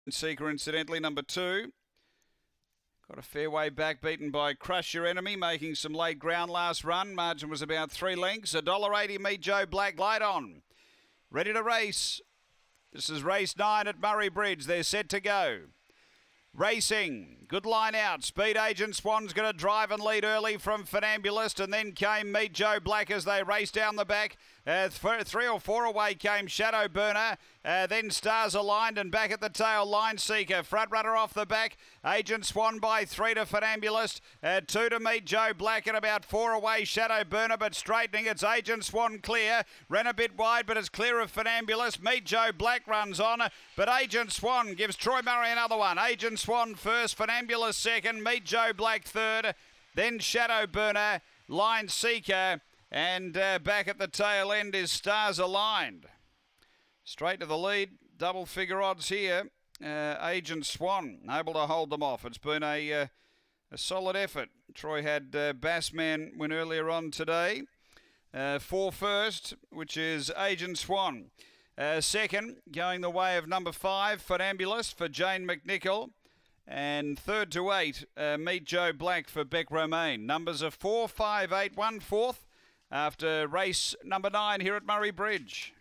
Seeker, incidentally, number 2. Got a fair way back, beaten by Crush Your Enemy, making some late ground last run. Margin was about 3 lengths. $1.80, Meet Joe Black, light on. Ready to race. This is race 9 at Murray Bridge. They're set to go. Racing, good line out. Speed Agent Swan's going to drive and lead early from Funambulist, and then came Meet Joe Black as they raced down the back. 3 or 4 away came Shadow Burner, then Stars Aligned, and back at the tail, Line Seeker. Front runner off the back, Agent Swan by 3 to Funambulist, 2 to Meet Joe Black, and about 4 away Shadow Burner, but straightening, it's Agent Swan clear. Ran a bit wide, but it's clear of Funambulist. Meet Joe Black runs on, but Agent Swan gives Troy Murray another one. Agent Swan first, Funambulist second, Meet Joe Black third, then Shadow Burner, Line Seeker, and back at the tail end is Stars Aligned. Straight to the lead, double figure odds here. Agent Swan able to hold them off. It's been a solid effort. Troy had Bassman win earlier on today. 4 first, which is Agent Swan. Second, going the way of number 5, Funambulist for Jane McNichol. And 3rd to 8, Meet Joe Black for Beck Romaine. Numbers are 4, 5, 8, 1 4th after race number 9 here at Murray Bridge.